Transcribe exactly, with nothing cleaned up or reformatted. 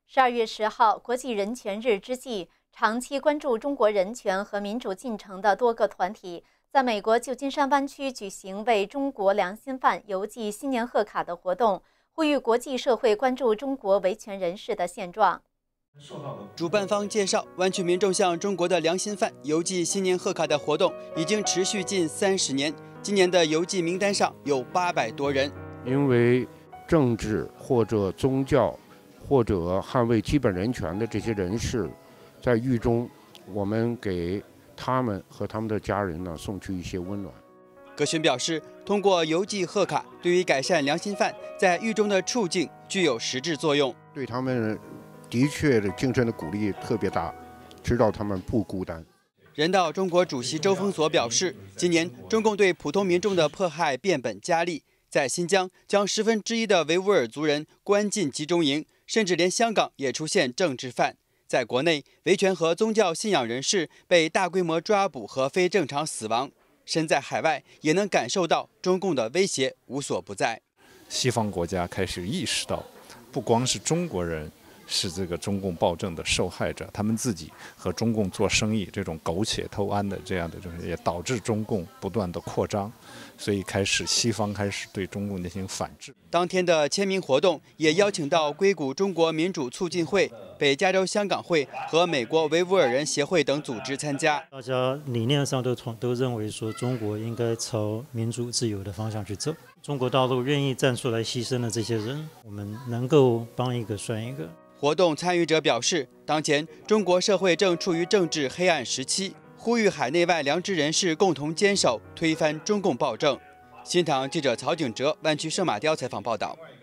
十二月十号，国际人权日之际，长期关注中国人权和民主进程的多个团体，在美国旧金山湾区举行为中国良心犯邮寄新年贺卡的活动，呼吁国际社会关注中国维权人士的现状。 主办方介绍，湾区民众向中国的良心犯邮寄新年贺卡的活动已经持续近三十年，今年的邮寄名单上有八百多人。 因为政治或者宗教或者捍卫基本人权的这些人士，在狱中，我们给他们和他们的家人呢送去一些温暖。 葛勋表示，通过邮寄贺卡，对于改善良心犯在狱中的处境具有实质作用， 对他们的确的精神的鼓励特别大，知道他们不孤单。 人道中国主席周峰所表示，今年中共对普通民众的迫害变本加厉，在新疆将十分之一的维吾尔族人关进集中营，甚至连香港也出现政治犯。在国内，维权和宗教信仰人士被大规模抓捕和非正常死亡。身在海外，也能感受到中共的威胁无所不在。 西方国家开始意识到，不光是中国人是这个中共暴政的受害者，他们自己和中共做生意，这种苟且偷安的这样的，就是也导致中共不断的扩张，所以开始西方开始对中共进行反制。 当天的签名活动也邀请到硅谷中国民主促进会、北加州香港会和美国维吾尔人协会等组织参加。 大家理念上都都认为说，中国应该朝民主自由的方向去走。中国大陆愿意站出来牺牲的这些人，我们能够帮一个算一个。 活动参与者表示，当前中国社会正处于政治黑暗时期，呼吁海内外良知人士共同坚守，推翻中共暴政。新唐记者曹景哲湾区圣马雕采访报道。